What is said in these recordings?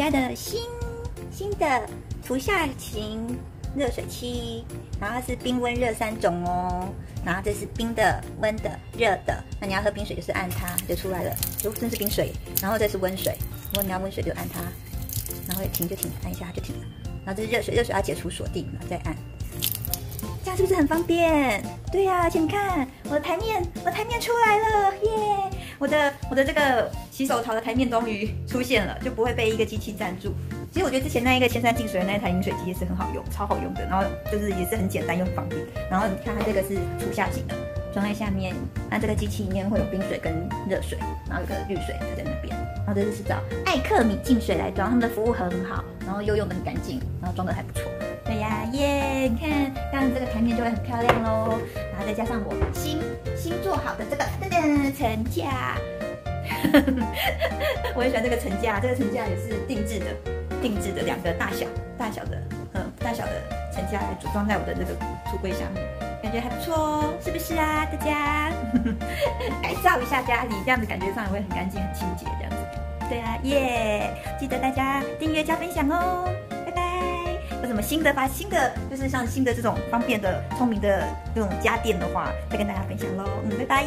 家的新的厨下型热水器，然后它是冰温热3种哦。然后这是冰的、温的、热的。那你要喝冰水就是按它就出来了，真是冰水。然后这是温水，如果你要温水就按它，然后停就停，按一下就停了。然后这是热水，热水要解除锁定，然后再按。这样是不是很方便？对呀，而且你看我的台面出来了耶！我的这个洗手槽的台面终于出现了，就不会被一个机器占住。其实我觉得之前那一个千山净水的那一台饮水机也是很好用，超好用的。然后就是也是很简单又很方便。然后你看它这个是厨下型的，装在下面，那这个机器里面会有冰水跟热水，然后有个滤水在那边。然后这是找艾克米净水来装，他们的服务很好，然后又用得很干净，然后装得还不错。对呀，耶！你看，这样这个台面就会很漂亮咯。然后再加上我新做好的这个层架，我很喜欢这个层架，这个层架也是定制的2个大小的层架来组装在我的这个橱柜下面，感觉还不错哦，是不是啊？大家改造一下家里，这样子感觉上也会很干净、很清洁这样子。对啊，耶！记得大家订阅加分享哦，拜拜。有什么新的就是像新的这种方便的、聪明的这种家电的话，再跟大家分享喽。拜拜。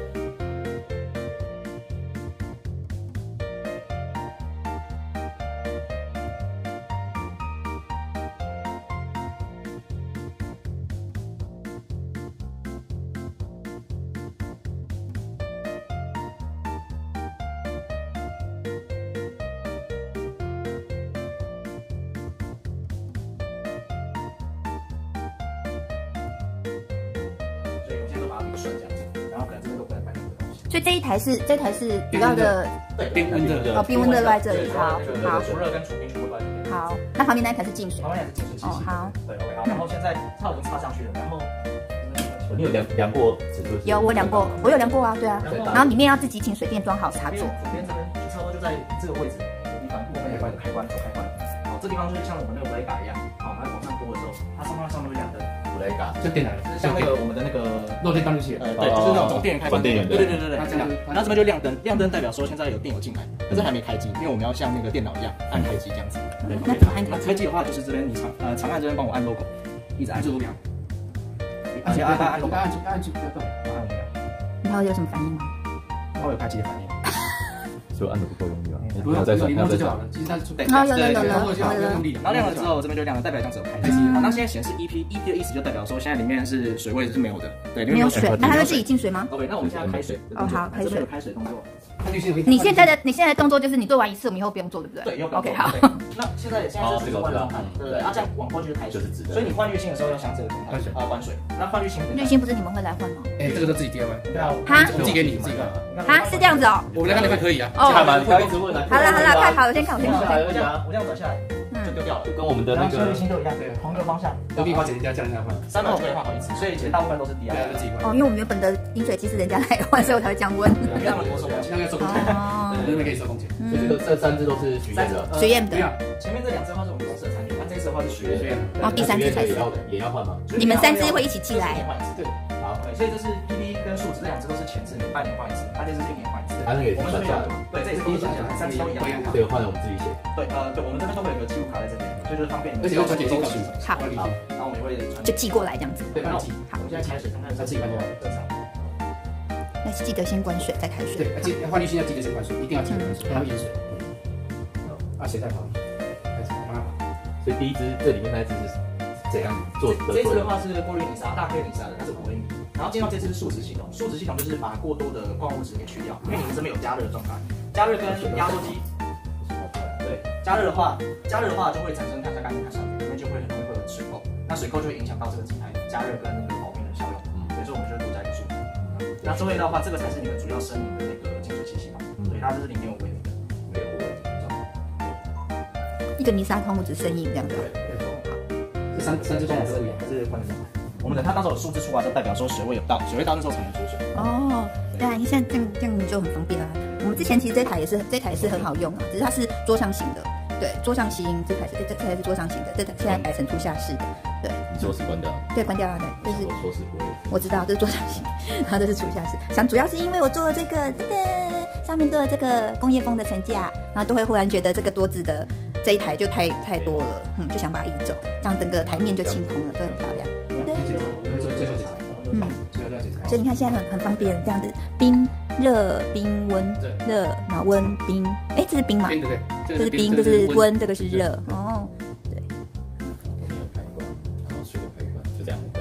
所以这一台是主要的冰温的冰温的都在这里。好， 除热跟除冰全部都在里面。 好，那旁边那一台是净水。 旁边那台是净水器。 好。 对 ，OK， 好。然后现在它已经插上去了，然后你有量过尺寸？ 有，我量过啊，对啊。然后里面要自己请水电装好插座。 左边这边就差不多就在这个位置的地方，部分有关开关，开关。好，这地方就是像我们那个 Vega 一样，好，它往上拨的时候，它上面会亮灯。 Vega 就电来了，就是像那个我们的那个漏电断路器， 对，就是那种电源开关。 电源。 对。它这样，然后这边就亮灯，亮灯代表说现在有电流进来，可是还没开机，因为我们要像那个电脑一样按开机这样子。对， 那怎么按开机？ 开机的话就是这边你长按这边帮我按 logo， 一直按住2秒，而且按 logo， 按住不要动，按5秒。 然后有什么反应吗？ 它会有开机的反应。 就按的不够用力啊， 不用再转，不用再转了。其实它是对， 有， 然后亮了之后，这边就亮了，代表这样子有开机。好，那现在显示 EP 的意思就代表说现在里面是水位是没有的，对， 没有水。那它会自己进水吗 ？OK， 那我们现在开水。 哦，好，开水。 有开水动作。 你现在的动作就是你做完1次，我们以后不用做，对不对？ 对，以后 OK， 好。 那现在是换状态，对，这样往过去是开水，所以你换滤芯的时候要想这个状态，关水。那换滤芯不是你们会来换吗？ 这个都自己 DIY。 对啊， 我寄给你，自己看。是这样子哦。 我们来看那块可以啊。 哦， 一直问啊。 好了，快好，我先看。 我这样转下来就丢掉了， 就跟我们的那个滤芯都一样，对，同一个方向。 都可以花钱加人家换 ，300可以换好1次，所以其实大部分都是 DIY。 对，自己换。 哦，因为我们原本的饮水机是人家来换，所以我才会降温。 不要那么多手工， 现在要收工钱，那边可以收工钱。所以这3只都是许愿的。 许愿的。 前面这2只的话是我们公司的产品，那这一次的话是许愿。 然后第3只才是也要换吗？ 你们3只会一起寄来？ 对，好，所以这是 EP 跟树脂这2只都是前置，半年换1次，它这是1年换1次。 它那个也是算下来。 对，这也是第一算下来，3只都一样。 这个换了我们自己写。 对，我们这边都会有个记录卡在这边，所以就是方便你。 而且要传简讯告诉你。 好， 然后我们也会就寄过来这样子。 对，帮你寄。好，我们现在开水，看看它自己换多少正常。 那记得先关水再开水。 对，换滤芯要记得先关水，一定要记得关水，不要淹水。水在旁边，开始慢慢跑。所以第一只这里面那一只是怎样做的？ 这一只的话是过滤泥沙，大颗泥沙的，它是果泥。然后进到这只是树脂系统，树脂系统就是把过多的矿物质给去掉，因为你们这边有加热的状态，加热跟压缩机。对，加热的话就会产生看下干净它上面，里面就会很容易会有水垢，那水垢就会影响到这个机台加热跟那个保冰的效用，所以我们就会多加一个树脂。那最后的话，这个才是你们主要生饮的那个净水器系统，对，它就是里面有微的，没有污味。 一个泥沙矿物质生饮这样子。 这3只状态是不一样，还是换的状态？我们等它到时候有数字出来，就代表说水位有到，水位到那时候才能出水。 哦，对啊，现在这样就很方便啦。我们之前其实这台也是很好用啊，只是它是桌上型的。对，桌上型这台是桌上型的，这台现在改成厨下式的。对， 你说是关掉？ 对，关掉了，对，就是说是不会。 我知道这是桌上型，然后这是厨下式。主要是因为我做了这个上面做了这个工业风的层架，然然后都会忽然觉得这个桌子的这一台就太多了，就想把它移走，这样整个台面就清空了，都很漂亮。所以你看现在很方便，这样子冰热冰温热，然后温冰，哎，这是冰嘛？ 冰对不对？ 这是冰，这是温，这个是热。哦，对。 水的排罐就这样子。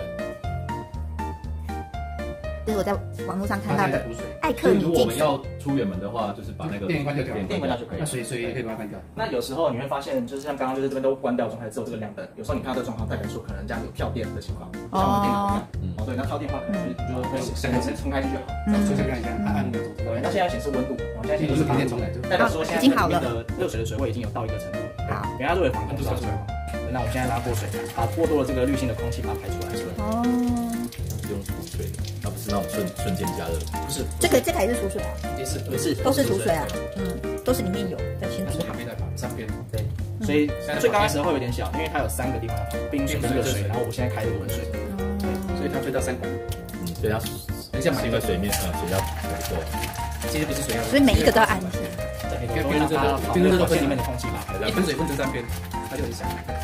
这是我在网络上看到的补水。 艾克米如果我净水。 们要出远门的话，就是把那个电源关掉就好， 电关掉就可以了。 那水也可以把它关掉。 那有时候你会发现，就是像刚刚就是这边都关掉的状态，只有这个亮灯。有时候你看到这个状况，代表说可能家里有跳电的情况，像我们电脑一样。哦，对，那跳电的话，可能就会先冲开就好。 抽下看一下，按那个。 对，那现在显示温度，我现在显示停电重来， 代表说现在里面的热水的水位已经有到一个程度。 好， 等下都有防控出来。那我们现在拉过水，把过多的这个滤性的空气把它排出来。 哦。 用储水的，它不是那种瞬间加热。 不是， 这个还是储水啊？ 也是都是储水啊。都是里面有在先煮好。 三边。 对，所以最刚开始会有点小，因为它有3个地方，冰水跟热水，然后我现在开这个温水。 所以它推到3管。 所以它等一下是因为水面水要够。 其实不是水要。 所以每一个都要按一下。 对，都让它冰热线里面的空气把它一分水分成3边，它就很响。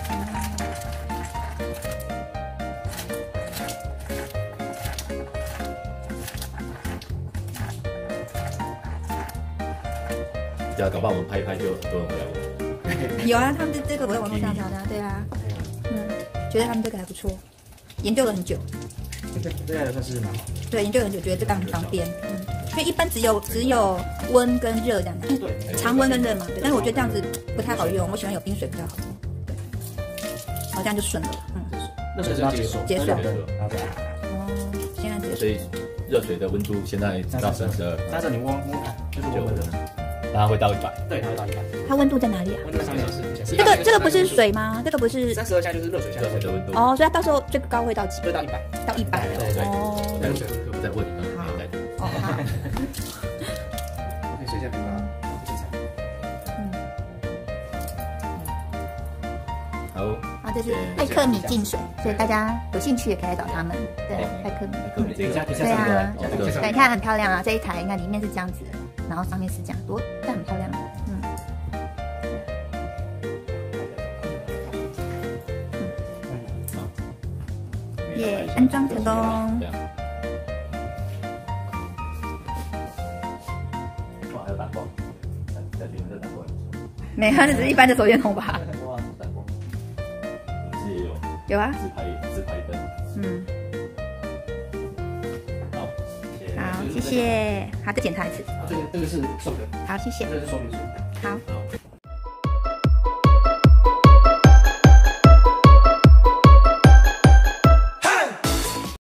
对啊，搞不好我们拍一拍就很多人回来问。 有啊，他们这个我在网络上找的，对啊，觉得他们这个还不错，研究了很久。 这个算是蛮好。 对，研究了很久，觉得这个很方便。因为一般只有温跟热这样子， 对， 常温跟热嘛，对。但是我觉得这样子不太好用，我喜欢有冰水比较好用。对，好，这样就顺了。 热水是要结束的，然后再现在结束。 所以热水的温度现在到32， 但是你摸看，就是我们的， 然后会到100。 对，它会到100。 它温度在哪里啊？ 温度上面是这个不是水吗？这个不是 32，现在就是热水的温度。 哦，所以它到时候最高会到几？ 会到100， 到100。 对。 哦。 我再问你， 好。 哦，好。 可以水下冰吧，精彩。 好。 啊，这是艾克米净水，所以大家有兴趣也可以来找他们。对，艾克米。 对啊， 对，你看很漂亮啊，这一台你看里面是这样子，然后上面是这样，但很漂亮。耶，安装成功。 哇，还有打光，在里面在打光。 没有，那只是一般的手电筒吧。 哇，打光。也有。 有啊。 自拍灯。好，谢谢。 好，谢谢。好，再检查一次。 这个是送的。 好，谢谢。 这是说明书。 好。 好。